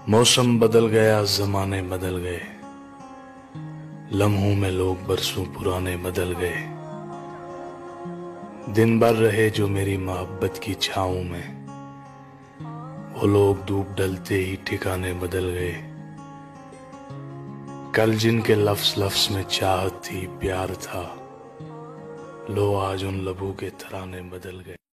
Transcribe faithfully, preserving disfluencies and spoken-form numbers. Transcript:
मौसम बदल गया, जमाने बदल गए, लम्हों में लोग बरसों पुराने बदल गए। दिन भर रहे जो मेरी मोहब्बत की छाँव में, वो लोग धूप ढलते ही ठिकाने बदल गए। कल जिनके लफ्ज लफ्ज में चाहत थी, प्यार था, लो आज उन लबों के तराने बदल गए।